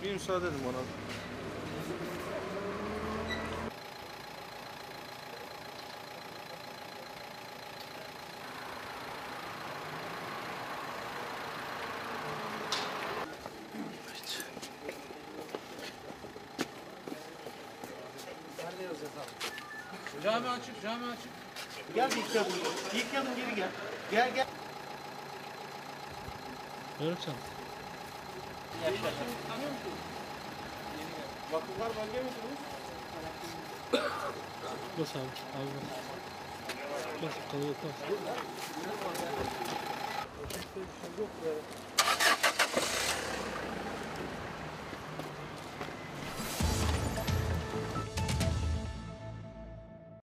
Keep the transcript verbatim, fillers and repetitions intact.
Bir müsaade edin bana. Cami açık, cami açık. Gel bir iki adım. Bir iki adım geri gel. Gel gel. Görürsen. Tanıyor musunuz? Vakıflar bölge misiniz? Bas abi. Abi bas. Bas kalıyor bas. Yok be.